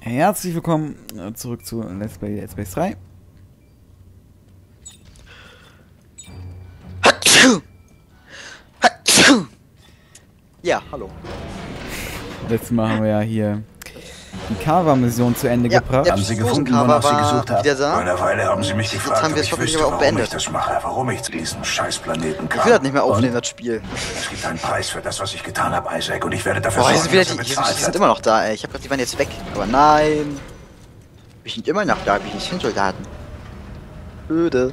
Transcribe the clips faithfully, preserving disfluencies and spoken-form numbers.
Herzlich willkommen zurück zu Let's Play Dead Space drei. Ja, hallo. Letztes Mal haben wir ja hier die Kava-Mission zu Ende Ja, gebracht. Haben Sie gefunden, Kava wonach Sie war gesucht haben? wieder da. Vor einer Weile haben Sie mich Jetzt gefragt, haben wir ob es ich hoffentlich wüsste, aber auch warum beendet. ich das mache, warum ich zu diesem Scheißplaneten kam. Ich will das nicht mehr aufnehmen, Und das Spiel. es gibt einen Preis für das, was ich getan habe, Isaac, und ich werde dafür Boah, hier sorgen, sind wieder dass er die, hier, bezahlt die sind wird. immer noch da, ey. Ich hab gedacht, die waren jetzt weg. Aber nein. Wir sind immer noch da, wir sind Soldaten. Öde.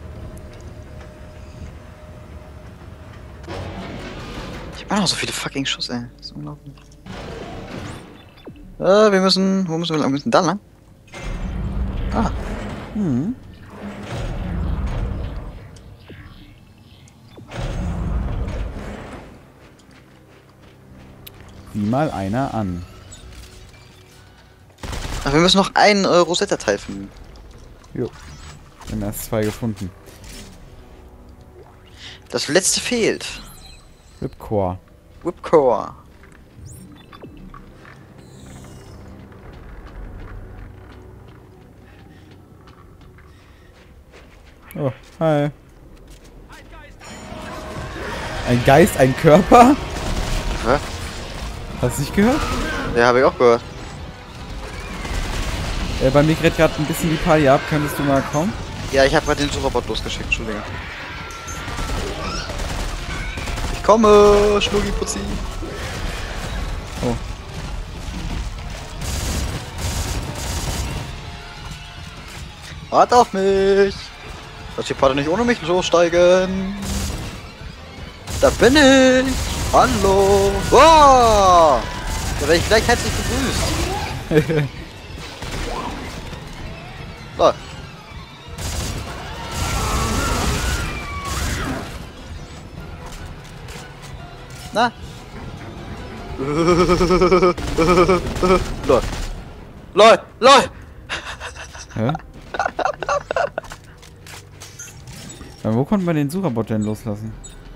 Ich hab immer noch so viele fucking Schuss, ey. Das ist unglaublich. Äh, wir müssen. Wo müssen wir lang? Wir müssen da lang. Ah. Hm. Sieh mal einer an. Ach, wir müssen noch einen äh, Rosetta-Teil finden. Jo. Wir haben erst zwei gefunden. Das letzte fehlt. Ripcore. Whipcore. Oh, hi. Ein Geist, ein Körper? Hä? Hast du nicht gehört? Ja, habe ich auch gehört. Äh, bei mir gerät gerade ein bisschen die Party ab. Könntest du mal kommen? Ja, ich habe gerade den Sucherbot losgeschickt, Entschuldige. Ich komme, Schnuggi-Putzi. Oh. Wart auf mich! Lass die Party nicht ohne mich lossteigen. Da bin ich! Hallo! Wow! Da werde ich gleich herzlich begrüßt. So. Na? Lol. Lol! Lol! Hä? Aber wo konnte man den Sucherbot denn loslassen?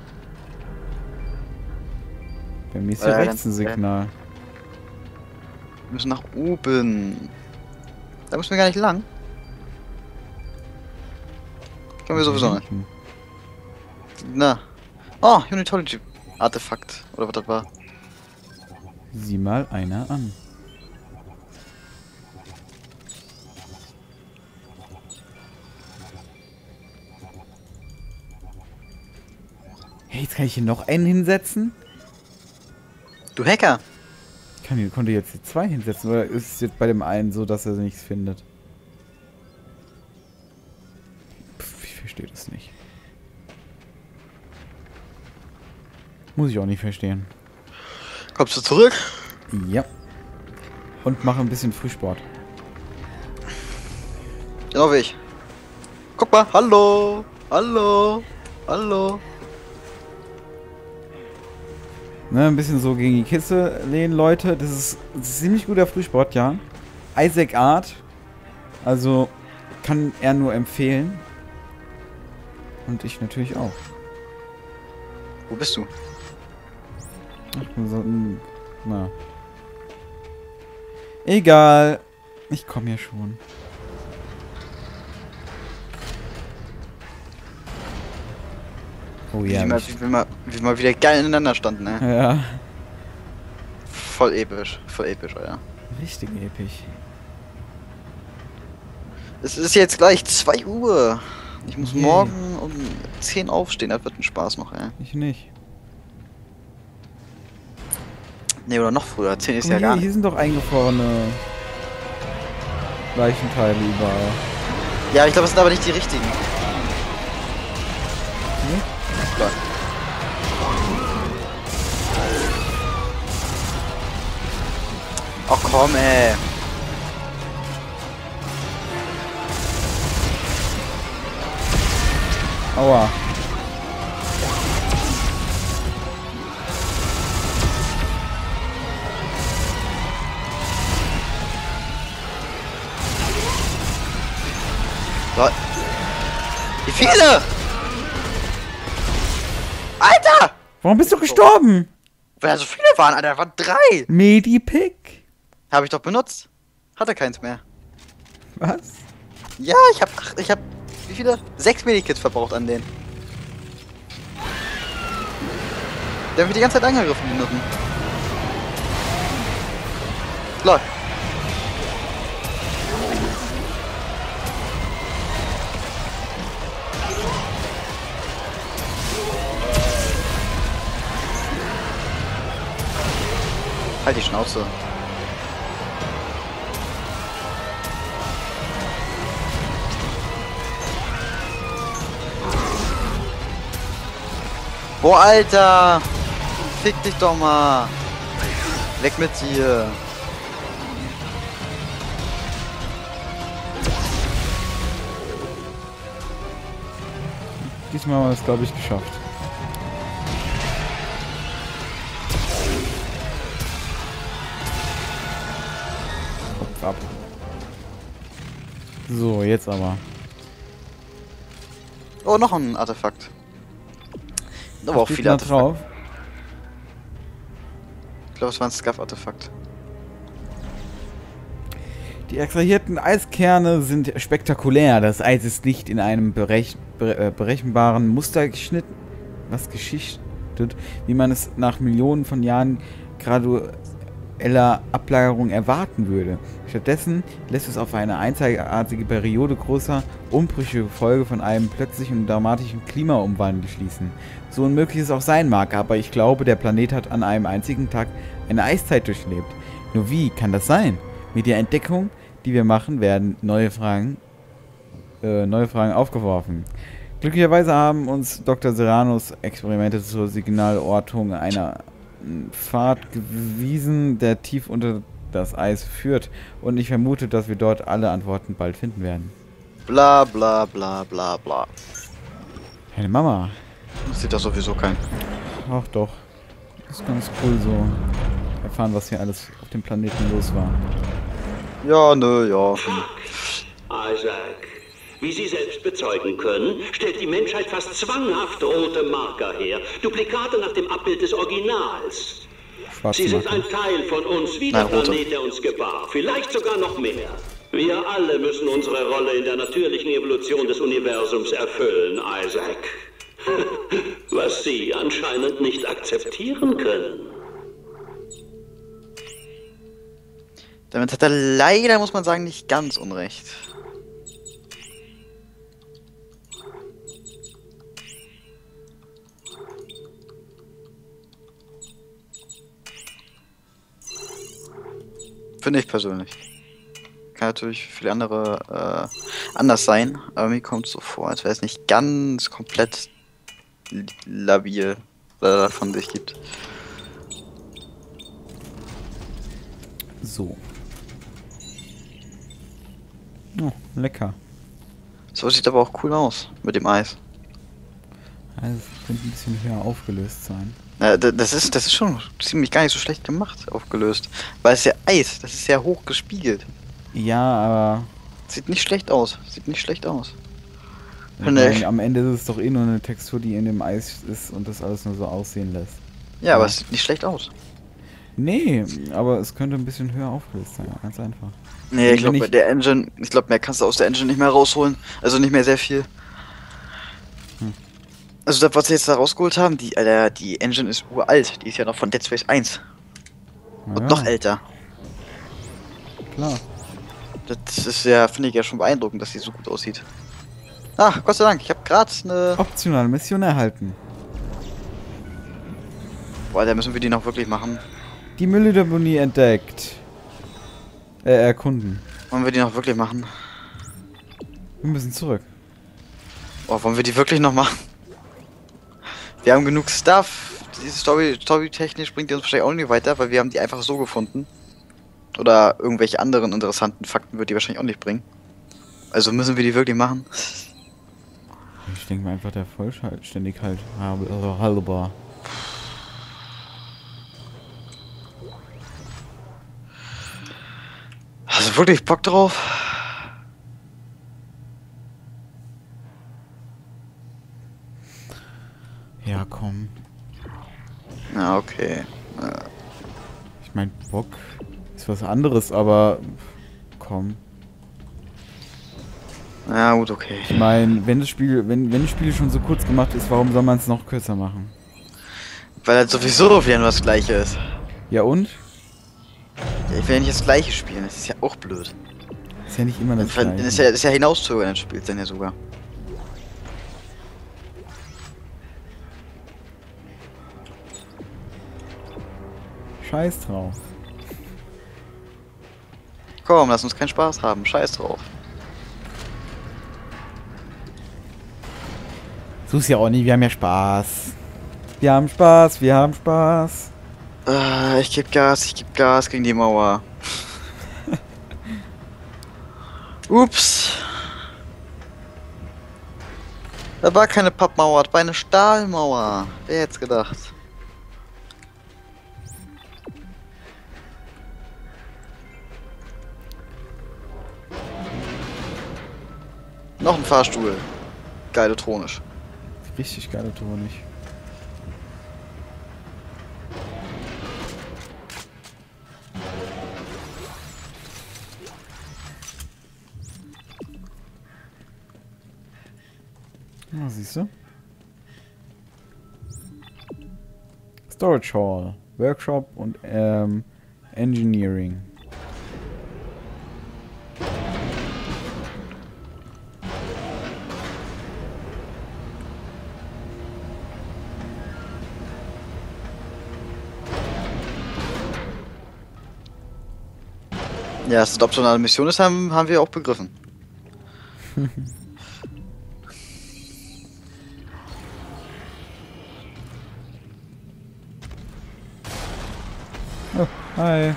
Bei mir ist hier Äh, rechts ein dann- Signal. Wir müssen nach oben. Da müssen wir gar nicht lang. Können wir sowieso nicht. Hinten. Na. Oh, Unitology Artefakt. Oder was das war. Sieh mal einer an. Hey, jetzt kann ich hier noch einen hinsetzen? Du Hacker! Ich kann, konnte jetzt die zwei hinsetzen, oder ist es jetzt bei dem einen so, dass er nichts findet? Pff, ich verstehe das nicht. Muss ich auch nicht verstehen. Kommst du zurück? Ja. Und mache ein bisschen Frühsport. Genau wie ich. Guck mal, hallo! Hallo! Hallo! Ne, ein bisschen so gegen die Kiste lehnen, Leute. Das ist, das ist ziemlich guter Frühsport, ja. Isaac Art. Also kann er nur empfehlen. Und ich natürlich auch. Wo bist du? Ach, so, mm, na. Egal. Ich komme ja schon. Oh Wie, ja. wir mal, mich- wie, wir mal, wie wir mal wieder geil ineinander standen, ne? Ja. Voll episch. Voll episch, Alter. Richtig episch. Es ist jetzt gleich zwei Uhr. Ich muss Yay. morgen um zehn aufstehen. Das wird ein Spaß noch, ey. Ich nicht. Ne, oder noch früher. zehn ist Guck ja mal, gar hier, nicht. hier sind doch eingefrorene Leichenteile überall. Ja, ich glaube, das sind aber nicht die richtigen. Nee? Klar. Ach komm, ey. Aua. So. Wie viele? Alter! Warum bist du gestorben? Weil da so viele waren, Alter. Da waren drei. Medipick? Habe ich doch benutzt. Hat er keins mehr. Was? Ja, ich hab, ach, ich hab, wie viele? Sechs Medikits verbraucht an denen. Der hat mich die ganze Zeit angegriffen, die Nutten. Lol. Halt die Schnauze. Boah, Alter! Fick dich doch mal! Weg mit dir! Diesmal haben wir es, glaube ich, geschafft. Kopf ab. So, jetzt aber. Oh, noch ein Artefakt. Aber auch Steht viele mal Artefakte. drauf. Ich glaube, es war ein Scaff-Artefakt. Die extrahierten Eiskerne sind spektakulär. Das Eis ist nicht in einem berech bere berechenbaren Muster geschnitten, was geschichtet, wie man es nach Millionen von Jahren gradueller Ablagerung erwarten würde. Stattdessen lässt es auf eine einzigartige Periode großer Umbrüche Folge von einem plötzlichen und dramatischen Klimaumwandel schließen. So unmöglich es auch sein mag, aber ich glaube, der Planet hat an einem einzigen Tag eine Eiszeit durchlebt. Nur wie kann das sein? Mit der Entdeckung, die wir machen, werden neue Fragen, äh, neue Fragen aufgeworfen. Glücklicherweise haben uns Doktor Serranos Experimente zur Signalortung einer Pfad gewiesen, der tief unter das Eis führt. Und ich vermute, dass wir dort alle Antworten bald finden werden. Bla bla bla bla bla. Hey Mama. Das sieht doch sowieso kein. Ach doch. Das ist ganz cool so. Erfahren, was hier alles auf dem Planeten los war. Ja, nö, ja. Isaac, wie Sie selbst bezeugen können, stellt die Menschheit fast zwanghaft rote Marker her. Duplikate nach dem Abbild des Originals. Sie sind ein Teil von uns, wie der Nein, rote. Planet, der uns gebar. Vielleicht sogar noch mehr. Wir alle müssen unsere Rolle in der natürlichen Evolution des Universums erfüllen, Isaac. Was Sie anscheinend nicht akzeptieren können. Damit hat er leider, muss man sagen, nicht ganz unrecht. Finde ich persönlich. Kann natürlich für viele andere äh, anders sein, aber mir kommt es so vor, als wäre es nicht ganz komplett labil, was er davon sich gibt. So. Oh, lecker. So sieht aber auch cool aus mit dem Eis. Also es könnte ein bisschen höher aufgelöst sein. Ja, das ist, das ist schon ziemlich gar nicht so schlecht gemacht, aufgelöst. Weil es ist ja Eis, das ist ja hoch gespiegelt. Ja, aber Sieht nicht schlecht aus, sieht nicht schlecht aus. ich Finde meine, ich. am Ende ist es doch eh nur eine Textur, die in dem Eis ist und das alles nur so aussehen lässt. Ja, aber es sieht nicht schlecht aus. Nee, aber es könnte ein bisschen höher aufgelöst sein, ganz einfach. Nee, ich glaube, Wenn bei ich- der Engine, ich glaube, mehr kannst du aus der Engine nicht mehr rausholen. Also nicht mehr sehr viel. Hm. Also das, was sie jetzt da rausgeholt haben, die, Alter, die Engine ist uralt. Die ist ja noch von Dead Space eins. Und Ja, noch älter. klar. Das ist ja, finde ich ja schon beeindruckend, dass sie so gut aussieht. Ah, Gott sei Dank, ich habe gerade eine... Optionale Mission erhalten. Boah, da müssen wir die noch wirklich machen. Die Mülldeponie entdeckt. Äh, erkunden. Wollen wir die noch wirklich machen? Wir müssen zurück. Boah, wollen wir die wirklich noch machen? Wir haben genug Stuff. Diese Story, Story-technisch bringt die uns wahrscheinlich auch nicht weiter, weil wir haben die einfach so gefunden. Oder irgendwelche anderen interessanten Fakten wird die wahrscheinlich auch nicht bringen. Also müssen wir die wirklich machen? Ich denke mal einfach der Vollständigkeit habe, also halber. Hast du wirklich Bock drauf? Ja, komm. Ja, okay. Ja. Ich mein, Bock ist was anderes, aber komm. Ja, gut, okay. Ich meine, wenn das Spiel, wenn, wenn das Spiel schon so kurz gemacht ist, warum soll man es noch kürzer machen? Weil halt sowieso wieder nur das Gleiche ist. Ja und? Ja, ich will ja nicht das Gleiche spielen, das ist ja auch blöd. Ist ja nicht immer das Dann Gleiche. ist ja, ist ja hinauszögern, das Spiel dann ja sogar. Scheiß drauf. Komm, lass uns keinen Spaß haben, scheiß drauf. So ist ja auch nicht, wir haben ja Spaß. Wir haben Spaß, wir haben Spaß. Äh, ich geb Gas, ich geb Gas gegen die Mauer. Ups. Da war keine Pappmauer, das war eine Stahlmauer. Wer hätte gedacht? Noch ein Fahrstuhl. Geiltronisch. Richtig geile Tonik. Ah, siehst du? Storage Hall, Workshop und ähm, Engineering. Ja, dass das optionale Mission ist, haben, haben wir auch begriffen. Oh, hi.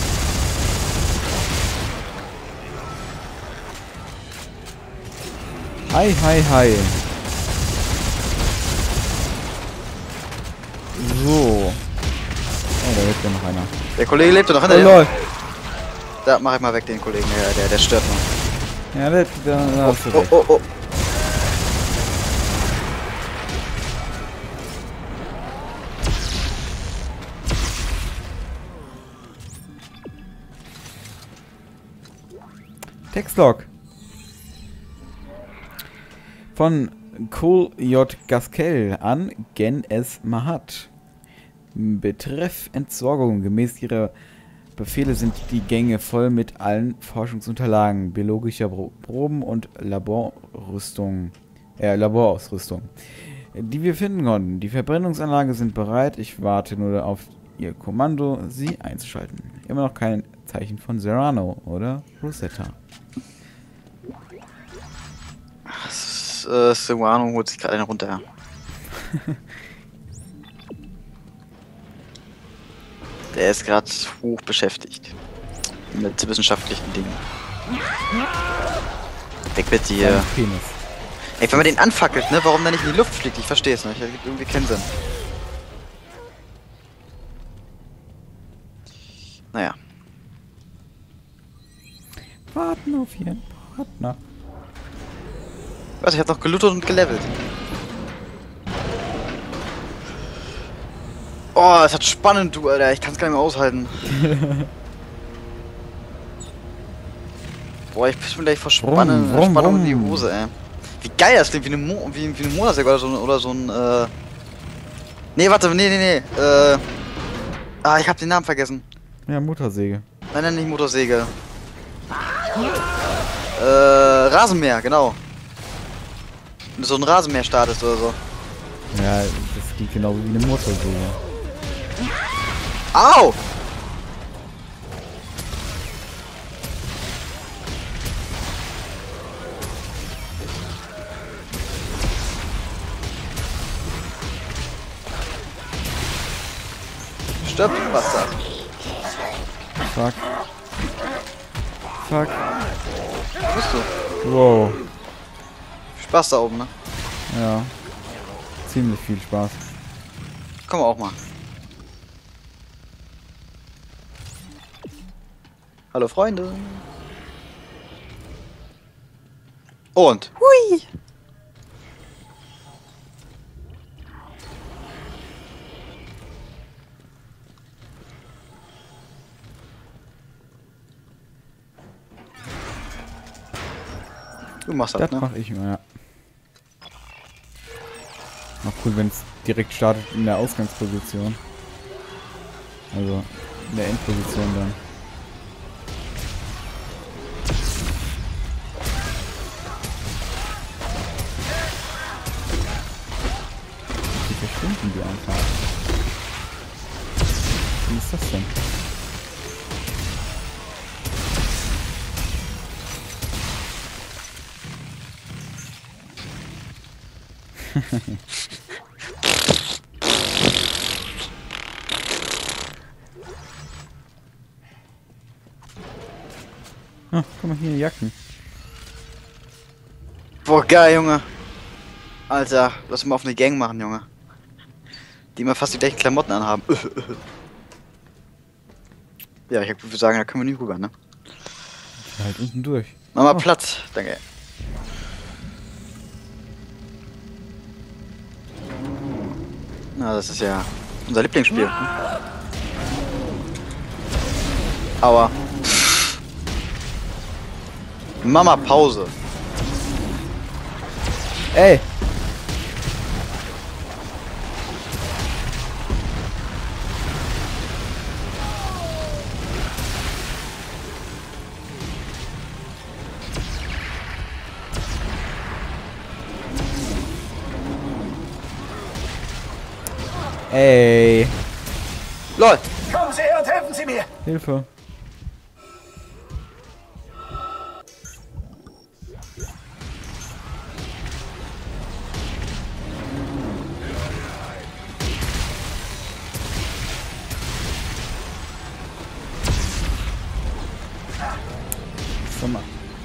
Hi, hi, hi. So. Oh, da lebt ja noch einer. Der Kollege lebt doch noch Oh, hinter lol. dir. Da mach ich mal weg den Kollegen, der, der, der stört noch. Ja, der, der, da hast du Oh, recht. oh, oh. Textlog. Von Cole J. Gaskell an Gen S. Mahat. Betreff Entsorgung. Gemäß ihrer Befehle sind die Gänge voll mit allen Forschungsunterlagen, biologischer Pro Proben und Laborrüstung, äh, Laborausrüstung, die wir finden konnten. Die Verbrennungsanlage sind bereit. Ich warte nur auf ihr Kommando, sie einzuschalten. Immer noch kein Zeichen von Serrano oder Rosetta. Äh, Sewano holt sich gerade einen runter. Der ist gerade hoch beschäftigt. Mit wissenschaftlichen Dingen. Weg mit dir. Penis. Ey, wenn man den anfackelt, ne? Warum der nicht in die Luft fliegt? Ich verstehe es nicht. Das gibt irgendwie keinen Sinn. Naja. Warten auf ihren Partner. Was? Ich hab noch gelootet und gelevelt. Oh, es hat spannend, du, Alter. Ich kann es gar nicht mehr aushalten. Boah, ich piss mir gleich vor Spannen, Brumm, brumm, Spannung in die brumm. Hose, ey. Wie geil das klingt, wie eine, Mo wie, wie eine Monasäge oder so, oder so ein, äh... Nee, warte, nee, nee, nee, äh... Ah, ich hab den Namen vergessen. Ja, Motorsäge. Nein, nein, nicht Motorsäge. Äh, Rasenmäher, genau. Wenn du so ein Rasenmäher startest oder so. Ja, das klingt genauso wie eine Motorsäge. Au! Stirb, Bastard. Fuck. Fuck. Wo bist du? Wow. Spaß da oben, ne? Ja. Ziemlich viel Spaß. Komm auch mal. Hallo Freunde. Und. Hui. Du machst das, Das ne? mache ich immer, ja. Auch cool, wenn es direkt startet in der Ausgangsposition. Also in der Endposition dann. Die verschwinden die einfach. Wie ist das denn? Ah, guck mal hier, Jacken. Boah, geil, Junge. Alter, lass mal auf eine Gang machen, Junge. Die immer fast die gleichen Klamotten anhaben. Ja, ich würde sagen, da können wir nicht rüber, ne? Halt unten durch. Mach mal Oh. Platz, danke. Na, das ist ja unser Lieblingsspiel. Ne? Aua. Mama, Pause. Ey! Ey! LOL! Kommen Sie her und helfen Sie mir! Hilfe! Sommer.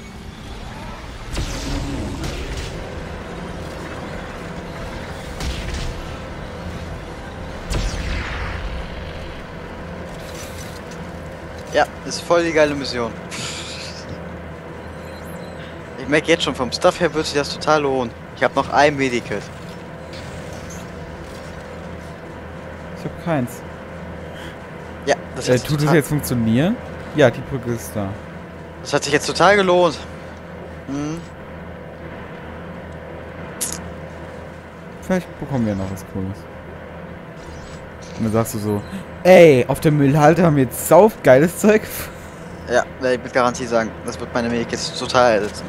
Ja, ist voll die geile Mission. Ich merke jetzt schon, vom Stuff her wird sich das total lohnen. Ich habe noch ein Medikit. Ich hab keins. Ja, das, Äh, hat tut es total, jetzt funktionieren? Ja, die Brücke ist da. das hat sich jetzt total gelohnt. Hm. Vielleicht bekommen wir noch was Cooles. Und dann sagst du so, ey, auf der Müllhalde haben wir jetzt sauf geiles Zeug. Ja, werde ich mit Garantie sagen. Das wird meine Medikits total ersetzen.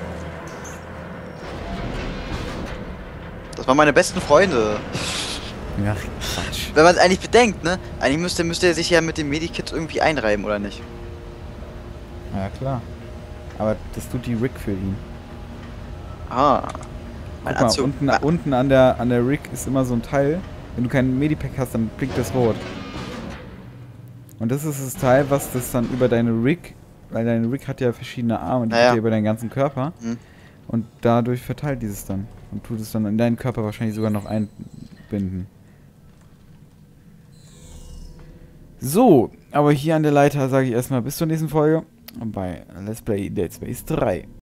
Das waren meine besten Freunde. Ja, Quatsch. Wenn man es eigentlich bedenkt, ne? Eigentlich müsste, müsste er sich ja mit dem Medikit irgendwie einreiben, oder nicht? Ja, klar. Aber das tut die Rig für ihn. Ah. Mein Guck mal, Anzug. unten, Ah, unten an der, an der Rig ist immer so ein Teil. Wenn du keinen Medipack hast, dann blinkt das rot. Und das ist das Teil, was das dann über deine Rig, weil deine Rig hat ja verschiedene Arme, die Naja. geht ja über deinen ganzen Körper. Hm. Und dadurch verteilt dieses dann. Und tut es dann in deinen Körper wahrscheinlich sogar noch einbinden. So, aber hier an der Leiter sage ich erstmal bis zur nächsten Folge bei Let's Play Dead Space drei.